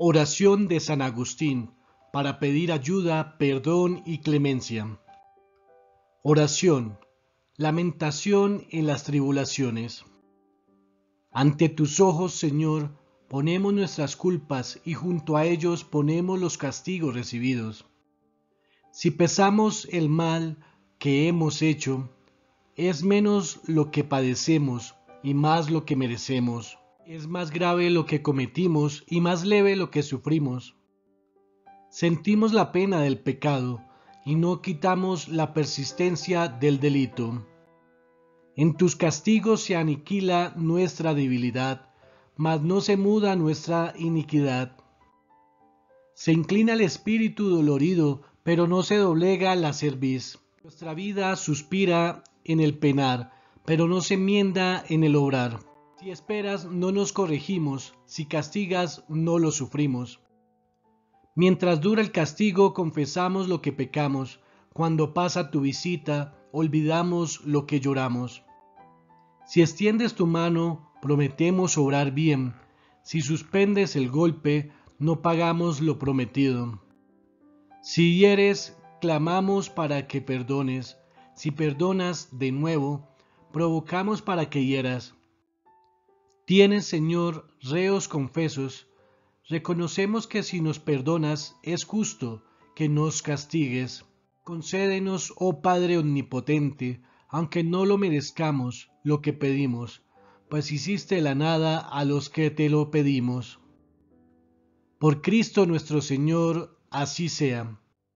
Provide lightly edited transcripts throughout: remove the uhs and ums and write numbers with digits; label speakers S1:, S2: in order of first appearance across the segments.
S1: Oración de San Agustín para pedir ayuda, perdón y clemencia. Oración. Lamentación en las tribulaciones. Ante tus ojos, Señor, ponemos nuestras culpas y junto a ellos ponemos los castigos recibidos. Si pesamos el mal que hemos hecho, es menos lo que padecemos y más lo que merecemos. Es más grave lo que cometimos y más leve lo que sufrimos. Sentimos la pena del pecado y no quitamos la persistencia del delito. En tus castigos se aniquila nuestra debilidad, mas no se muda nuestra iniquidad. Se inclina el espíritu dolorido, pero no se doblega la cerviz. Nuestra vida suspira en el penar, pero no se enmienda en el obrar. Si esperas, no nos corregimos; si castigas, no lo sufrimos. Mientras dura el castigo, confesamos lo que pecamos. Cuando pasa tu visita, olvidamos lo que lloramos. Si extiendes tu mano, prometemos obrar bien. Si suspendes el golpe, no pagamos lo prometido. Si hieres, clamamos para que perdones. Si perdonas de nuevo, provocamos para que hieras. Tienes, Señor, reos confesos. Reconocemos que si nos perdonas, es justo que nos castigues. Concédenos, oh Padre omnipotente, aunque no lo merezcamos, lo que pedimos, pues hiciste la nada a los que te lo pedimos. Por Cristo nuestro Señor, así sea.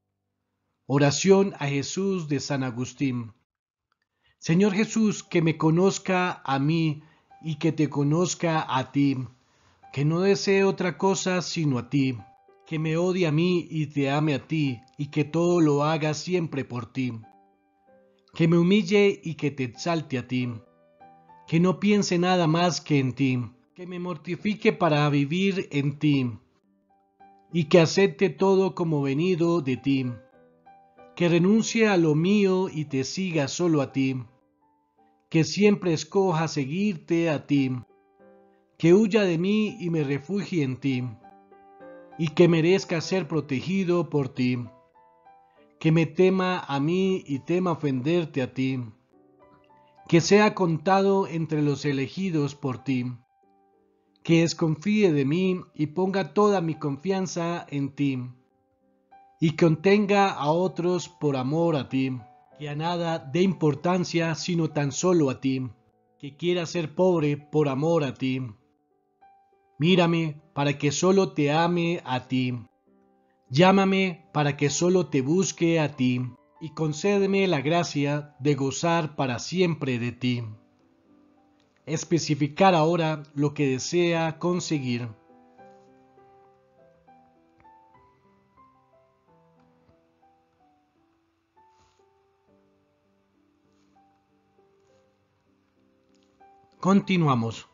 S1: Oración a Jesús de San Agustín. Señor Jesús, que me conozca a mí y que te conozca a ti, que no desee otra cosa sino a ti, que me odie a mí y te ame a ti, y que todo lo haga siempre por ti, que me humille y que te exalte a ti, que no piense nada más que en ti, que me mortifique para vivir en ti, y que acepte todo como venido de ti, que renuncie a lo mío y te siga solo a ti, que siempre escoja seguirte a ti, que huya de mí y me refugie en ti, y que merezca ser protegido por ti, que me tema a mí y tema ofenderte a ti, que sea contado entre los elegidos por ti, que desconfíe de mí y ponga toda mi confianza en ti, y contenga a otros por amor a ti, que a nada dé importancia sino tan solo a ti, que quiera ser pobre por amor a ti. Mírame para que solo te ame a ti. Llámame para que solo te busque a ti, y concédeme la gracia de gozar para siempre de ti. Especificar ahora lo que desea conseguir. Continuamos.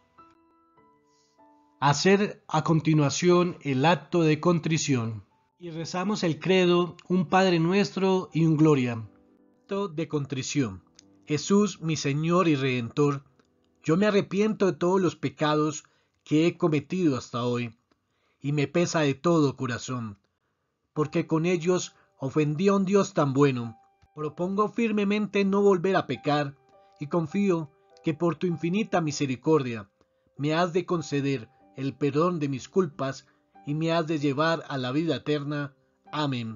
S1: Hacer a continuación el acto de contrición. Y rezamos el credo, un Padre Nuestro y un Gloria. Acto de contrición. Jesús, mi Señor y Redentor, yo me arrepiento de todos los pecados que he cometido hasta hoy, y me pesa de todo corazón, porque con ellos ofendí a un Dios tan bueno. Propongo firmemente no volver a pecar, y confío que por tu infinita misericordia me has de conceder el perdón de mis culpas y me has de llevar a la vida eterna. Amén.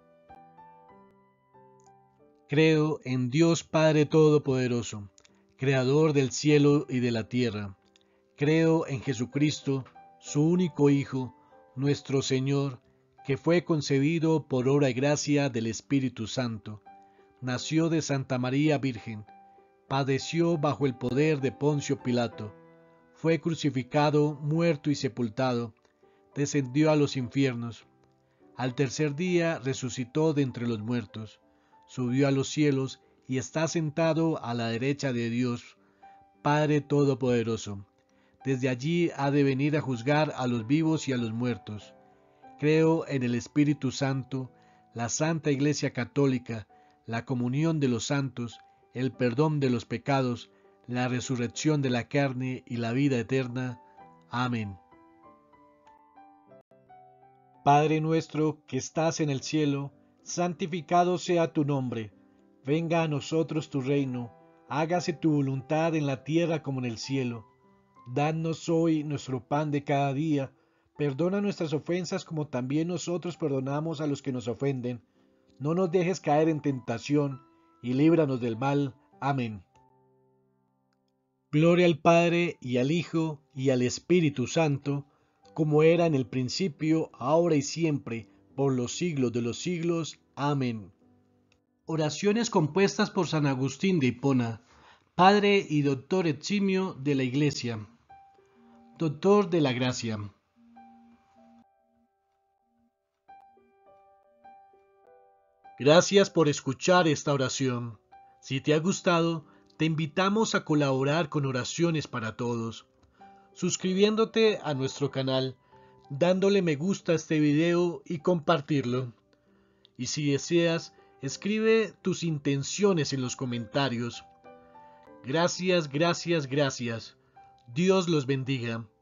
S1: Creo en Dios Padre Todopoderoso, Creador del cielo y de la tierra. Creo en Jesucristo, su único Hijo, nuestro Señor, que fue concebido por obra y gracia del Espíritu Santo. Nació de Santa María Virgen, padeció bajo el poder de Poncio Pilato, fue crucificado, muerto y sepultado, descendió a los infiernos. Al tercer día resucitó de entre los muertos, subió a los cielos y está sentado a la derecha de Dios, Padre Todopoderoso. Desde allí ha de venir a juzgar a los vivos y a los muertos. Creo en el Espíritu Santo, la Santa Iglesia Católica, la comunión de los santos, el perdón de los pecados, la resurrección de la carne y la vida eterna. Amén.
S2: Padre nuestro que estás en el cielo, santificado sea tu nombre. Venga a nosotros tu reino. Hágase tu voluntad en la tierra como en el cielo. Danos hoy nuestro pan de cada día. Perdona nuestras ofensas como también nosotros perdonamos a los que nos ofenden. No nos dejes caer en tentación y líbranos del mal. Amén.
S1: Gloria al Padre y al Hijo y al Espíritu Santo, como era en el principio, ahora y siempre, por los siglos de los siglos. Amén. Oraciones compuestas por San Agustín de Hipona, Padre y Doctor eximio de la Iglesia, Doctor de la Gracia. Gracias por escuchar esta oración. Si te ha gustado, te invitamos a colaborar con Oraciones para Todos, suscribiéndote a nuestro canal, dándole me gusta a este video y compartirlo. Y si deseas, escribe tus intenciones en los comentarios. Gracias, gracias, gracias. Dios los bendiga.